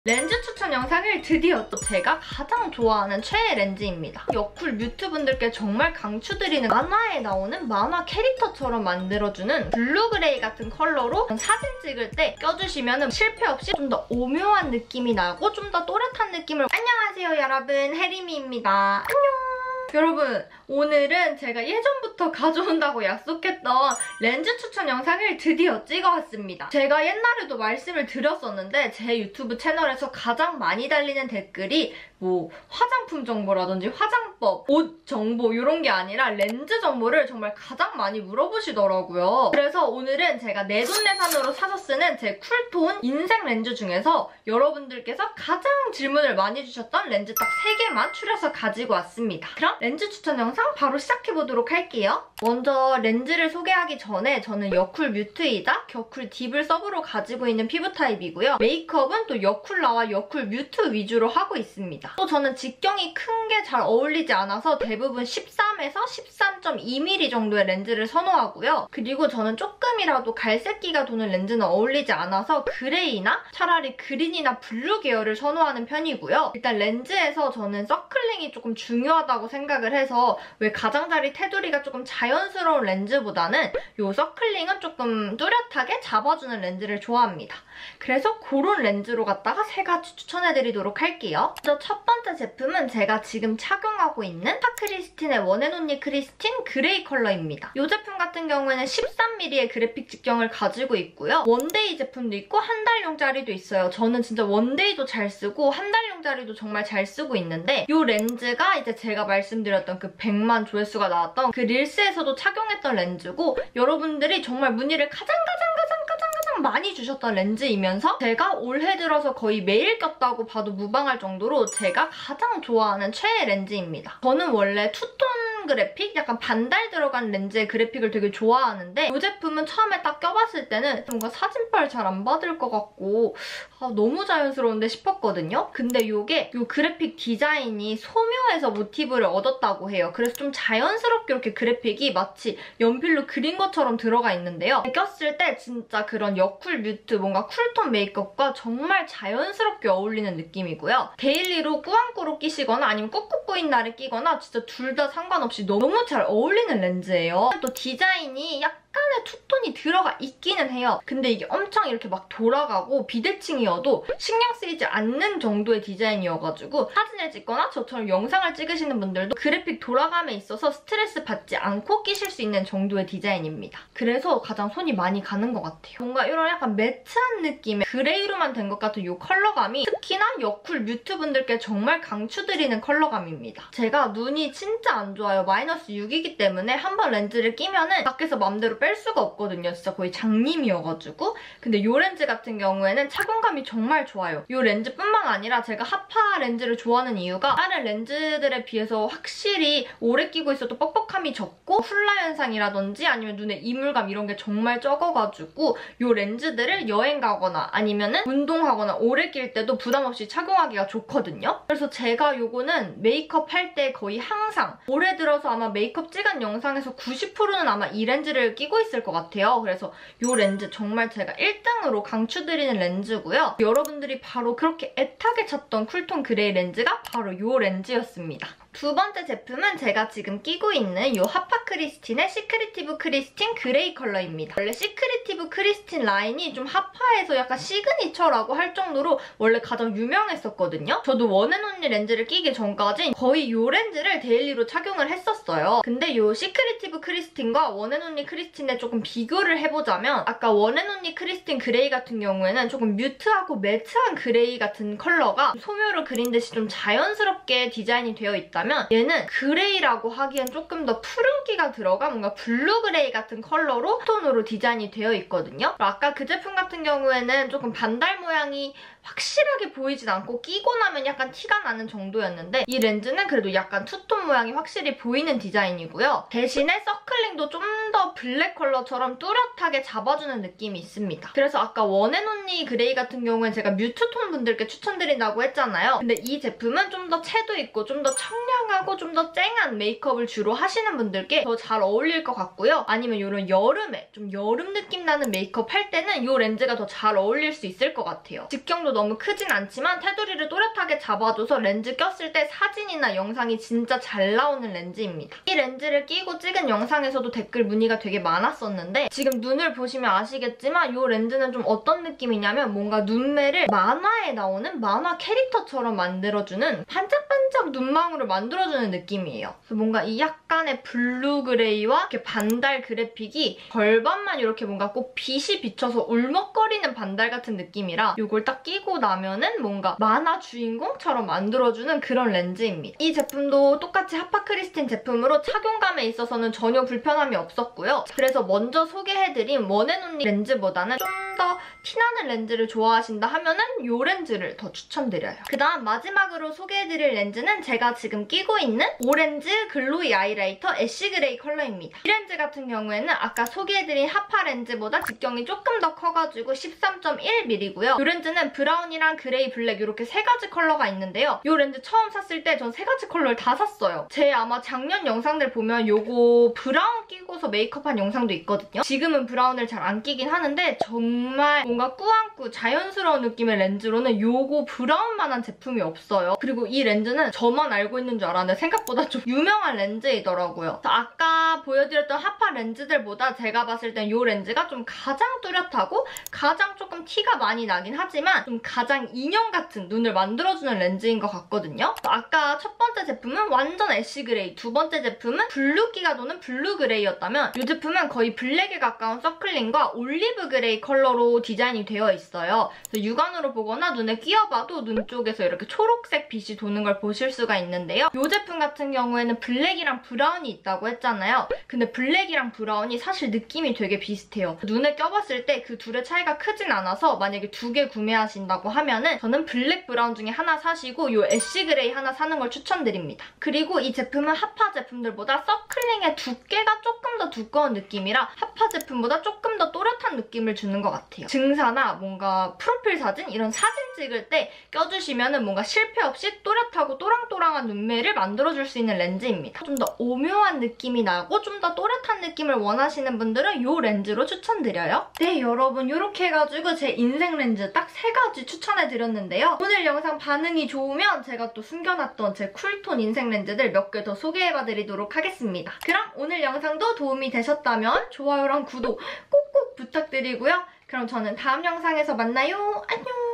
렌즈 추천 영상을 드디어 또 제가 가장 좋아하는 최애 렌즈입니다. 여쿨 뮤트 분들께 정말 강추드리는 만화에 나오는 만화 캐릭터처럼 만들어주는 블루 그레이 같은 컬러로 사진 찍을 때 껴주시면 실패 없이 좀 더 오묘한 느낌이 나고 좀 더 또렷한 느낌을. 안녕하세요 여러분, 혜림이입니다. 안녕! 여러분, 오늘은 제가 예전부터 가져온다고 약속했던 렌즈 추천 영상을 드디어 찍어왔습니다. 제가 옛날에도 말씀을 드렸었는데 제 유튜브 채널에서 가장 많이 달리는 댓글이 화장품 정보라든지 화장법, 옷 정보 이런 게 아니라 렌즈 정보를 정말 가장 많이 물어보시더라고요. 그래서 오늘은 제가 내돈내산으로 사서 쓰는 제 쿨톤 인생 렌즈 중에서 여러분들께서 가장 질문을 많이 주셨던 렌즈 딱 3개만 추려서 가지고 왔습니다. 그럼 렌즈 추천 영상 바로 시작해보도록 할게요. 먼저 렌즈를 소개하기 전에 저는 여쿨 뮤트이자 여쿨 딥을 서브로 가지고 있는 피부 타입이고요. 메이크업은 또 여쿨라와 여쿨 뮤트 위주로 하고 있습니다. 또 저는 직경이 큰 게 잘 어울리지 않아서 대부분 13에서 13.2mm 정도의 렌즈를 선호하고요. 그리고 저는 조금이라도 갈색기가 도는 렌즈는 어울리지 않아서 그레이나 차라리 그린이나 블루 계열을 선호하는 편이고요. 일단 렌즈에서 저는 서클링이 조금 중요하다고 생각을 해서 왜 가장자리 테두리가 조금 자연스러운 렌즈보다는 이 서클링은 조금 뚜렷하게 잡아주는 렌즈를 좋아합니다. 그래서 그런 렌즈로 갖다가 3가지 추천해드리도록 할게요. 먼저 첫 번째 제품은 제가 지금 착용하고 있는 파크리스틴의 원앤온리 크리스틴 그레이 컬러입니다. 이 제품 같은 경우에는 13mm의 그래픽 직경을 가지고 있고요. 원데이 제품도 있고 한 달용짜리도 있어요. 저는 진짜 원데이도 잘 쓰고 한 달용짜리도 정말 잘 쓰고 있는데 이 렌즈가 이제 제가 말씀드렸던 그 100만 조회수가 나왔던 그 릴스에서도 착용했던 렌즈고 여러분들이 정말 문의를 가장 많이 주셨던 렌즈이면서 제가 올해 들어서 거의 매일 꼈다고 봐도 무방할 정도로 제가 가장 좋아하는 최애 렌즈입니다. 저는 원래 투톤 그래픽? 약간 반달 들어간 렌즈의 그래픽을 되게 좋아하는데 이 제품은 처음에 딱 껴봤을 때는 뭔가 사진빨 잘 안 받을 것 같고 너무 자연스러운데 싶었거든요. 근데 이게 이 그래픽 디자인이 소묘해서 모티브를 얻었다고 해요. 그래서 좀 자연스럽게 이렇게 그래픽이 마치 연필로 그린 것처럼 들어가 있는데요. 꼈을 때 진짜 그런 여쿨 뮤트 뭔가 쿨톤 메이크업과 정말 자연스럽게 어울리는 느낌이고요. 데일리로 꾸안꾸로 끼시거나 아니면 꾹꾹 보인 날에 끼거나 진짜 둘 다 상관없이 너무 잘 어울리는 렌즈예요. 또 디자인이 약간의 투톤이 들어가 있기는 해요. 근데 이게 엄청 이렇게 막 돌아가고 비대칭이어도 신경 쓰이지 않는 정도의 디자인이어가지고 사진을 찍거나 저처럼 영상을 찍으시는 분들도 그래픽 돌아감에 있어서 스트레스 받지 않고 끼실 수 있는 정도의 디자인입니다. 그래서 가장 손이 많이 가는 것 같아요. 뭔가 이런 약간 매트한 느낌의 그레이로만 된 것 같은 이 컬러감이 특히나 여쿨 뮤트 분들께 정말 강추드리는 컬러감입니다. 제가 눈이 진짜 안 좋아요. -6이기 때문에 한번 렌즈를 끼면은 밖에서 맘대로 뺄 수가 없거든요. 진짜 거의 장님이어가지고. 근데 이 렌즈 같은 경우에는 착용감이 정말 좋아요. 이 렌즈뿐만 아니라 제가 하파 렌즈를 좋아하는 이유가 다른 렌즈들에 비해서 확실히 오래 끼고 있어도 뻑뻑함이 적고 훌라 현상이라든지 아니면 눈에 이물감 이런 게 정말 적어가지고 이 렌즈들을 여행 가거나 아니면은 운동하거나 오래 낄 때도 부담 없이 착용하기가 좋거든요. 그래서 제가 이거는 메이크업 할 때 거의 항상 올해 들어서 아마 메이크업 찍은 영상에서 90%는 아마 이 렌즈를 끼고 있을 것 같아요. 그래서 이 렌즈 정말 제가 1등으로 강추드리는 렌즈고요. 여러분들이 바로 그렇게 애타게 찾던 쿨톤 그레이 렌즈가 바로 이 렌즈였습니다. 두 번째 제품은 제가 지금 끼고 있는 이 하파 크리스틴의 시크리티브 크리스틴 그레이 컬러입니다. 원래 시크리티브 크리스틴 라인이 좀 하파에서 약간 시그니처라고 할 정도로 원래 가장 유명했었거든요. 저도 원앤온리 렌즈를 끼기 전까지 거의 이 렌즈를 데일리로 착용을 했었어요. 근데 이 시크리티브 크리스틴과 원앤온리 크리스틴에 조금 비교를 해보자면 아까 원앤온리 크리스틴 그레이 같은 경우에는 조금 뮤트하고 매트한 그레이 같은 컬러가 소묘로 그린 듯이 좀 자연스럽게 디자인이 되어 있다 얘는 그레이라고 하기엔 조금 더 푸른기가 들어간 뭔가 블루 그레이 같은 컬러로 톤으로 디자인이 되어 있거든요. 아까 그 제품 같은 경우에는 조금 반달 모양이 확실하게 보이진 않고 끼고 나면 약간 티가 나는 정도였는데 이 렌즈는 그래도 약간 투톤 모양이 확실히 보이는 디자인이고요. 대신에 서클링도 좀 더 블랙 컬러처럼 뚜렷하게 잡아주는 느낌이 있습니다. 그래서 아까 원앤온리 그레이 같은 경우엔 제가 뮤트톤 분들께 추천드린다고 했잖아요. 근데 이 제품은 좀 더 채도 있고 좀 더 청량하고 좀 더 쨍한 메이크업을 주로 하시는 분들께 더 잘 어울릴 것 같고요. 아니면 이런 여름에 좀 여름 느낌 나는 메이크업 할 때는 이 렌즈가 더 잘 어울릴 수 있을 것 같아요. 직경도 크기도 너무 크진 않지만 테두리를 또렷하게 잡아줘서 렌즈 꼈을 때 사진이나 영상이 진짜 잘 나오는 렌즈입니다. 이 렌즈를 끼고 찍은 영상에서도 댓글 문의가 되게 많았었는데 지금 눈을 보시면 아시겠지만 이 렌즈는 좀 어떤 느낌이냐면 뭔가 눈매를 만화에 나오는 만화 캐릭터처럼 만들어주는 반짝반짝 눈망울을 만들어주는 느낌이에요. 그래서 뭔가 이 약간의 블루 그레이와 이렇게 반달 그래픽이 절반만 이렇게 뭔가 꼭 빛이 비쳐서 울먹거리는 반달 같은 느낌이라 이걸 딱 끼고 나면은 뭔가 만화 주인공처럼 만들어주는 그런 렌즈입니다. 이 제품도 똑같이 하파크리스틴 제품으로 착용감에 있어서는 전혀 불편함이 없었고요. 그래서 먼저 소개해드린 원앤온리 렌즈보다는 좀 더 티나는 렌즈를 좋아하신다 하면은 이 렌즈를 더 추천드려요. 그다음 마지막으로 소개해드릴 렌즈는 제가 지금 끼고 있는 오렌지 글로이 아이라이터 애쉬 그레이 컬러입니다. 이 렌즈 같은 경우에는 아까 소개해드린 하파 렌즈보다 직경이 조금 더 커가지고 13.1mm고요. 이 렌즈는 브라운이랑 그레이, 블랙 이렇게 세 가지 컬러가 있는데요. 이 렌즈 처음 샀을 때 전 세 가지 컬러를 다 샀어요. 제 아마 작년 영상들 보면 요거 브라운 끼고서 메이크업한 영상도 있거든요. 지금은 브라운을 잘 안 끼긴 하는데 정말 뭔가 꾸안꾸 자연스러운 느낌의 렌즈로는 요거 브라운만한 제품이 없어요. 그리고 이 렌즈는 저만 알고 있는 줄 알았는데 생각보다 좀 유명한 렌즈이더라고요. 아까 보여드렸던 하파 렌즈들보다 제가 봤을 땐 이 렌즈가 좀 가장 뚜렷하고 가장 조금 티가 많이 나긴 하지만 좀 가장 인형 같은 눈을 만들어주는 렌즈인 것 같거든요. 아까 첫 번째 제품은 완전 애쉬 그레이, 두 번째 제품은 블루기가 도는 블루 그레이였다면 이 제품은 거의 블랙에 가까운 서클링과 올리브 그레이 컬러로 디자인이 되어 있어요. 그래서 육안으로 보거나 눈에 끼워봐도 눈 쪽에서 이렇게 초록색 빛이 도는 걸 보실 수가 있는데요. 이 제품 같은 경우에는 블랙이랑 브라운이 있다고 했잖아요. 근데 블랙이랑 브라운이 사실 느낌이 되게 비슷해요. 눈에 껴봤을 때 그 둘의 차이가 크진 않아서 만약에 두 개 구매하신다고 하면은 저는 블랙 브라운 중에 하나 사시고 이 애쉬 그레이 하나 사는 걸 추천드립니다. 그리고 이 제품은 하파 제품들보다 서클링의 두께가 조금 더 두꺼운 느낌이라 하파 제품보다 조금 더 또렷한 느낌을 주는 것 같아요. 증사나 뭔가 프로필 사진 이런 사진 찍을 때 껴주시면은 뭔가 실패 없이 또렷하고 또랑또랑한 눈매를 만들어줄 수 있는 렌즈입니다. 좀 더 오묘한 느낌이 나고 좀 더 또렷한 느낌을 원하시는 분들은 이 렌즈로 추천드려요. 네, 여러분 이렇게 해가지고 제 인생 렌즈 딱 3가지 추천해드렸는데요. 오늘 영상 반응이 좋으면 제가 또 숨겨놨던 제 쿨톤 인생 렌즈들 몇 개 더 소개해봐드리도록 하겠습니다. 그럼 오늘 영상도 도움이 되셨다면 좋아요랑 구독 꼭꼭 부탁드리고요. 그럼 저는 다음 영상에서 만나요. 안녕!